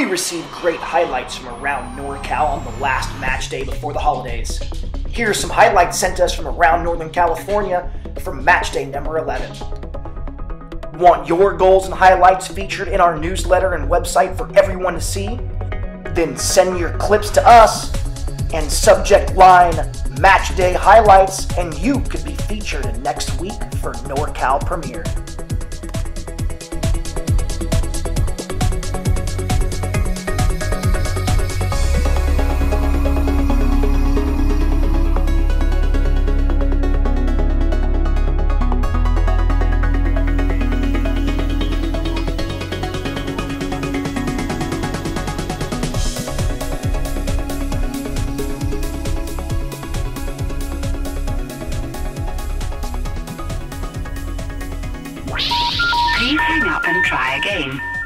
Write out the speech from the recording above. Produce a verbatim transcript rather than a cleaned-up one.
received great highlights from around NorCal on the last match day before the holidays. Here are some highlights sent to us from around Northern California from match day number eleven. Want your goals and highlights featured in our newsletter and website for everyone to see? Then send your clips to us and subject line match day highlights, and you could be featured in next week for NorCal Premiere. Please hang up and try again.